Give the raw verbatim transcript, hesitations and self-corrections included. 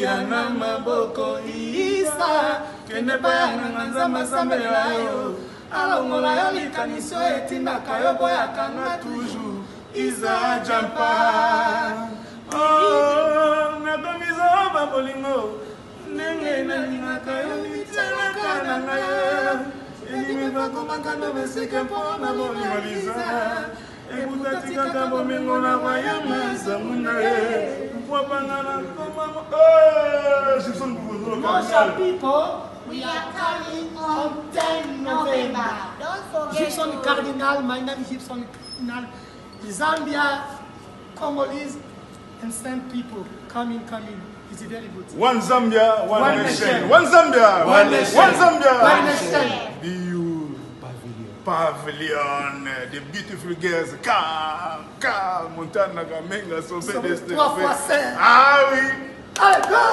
Tiana maboko isa kende bayanga nzamba sambela yo alongola yo likaniso etindaka yo boyakanga toujours Isa jampa oh nakomiza babolingo ndenge nalingaka yo mitelaka na ngai elimi bakomaka na beseke mpona bolingo Liza ekutatikaka bomengo na bayanga zamuna ye mpwapangana komamo Gibson Most people, we are coming on tenth November. Don't forget. Gibson Cardinal, my name is Gibson Cardinal. Zambia, Congolese, and Saint people coming, coming. It's very good. One Zambia, one, One nation. nation. One Zambia, One nation. One Zambia. One nation. View pavilion, the beautiful girls. Ka, ka, Montana, Gamenga, so So, best. trois fois cinq. Ah oui. Allez, go!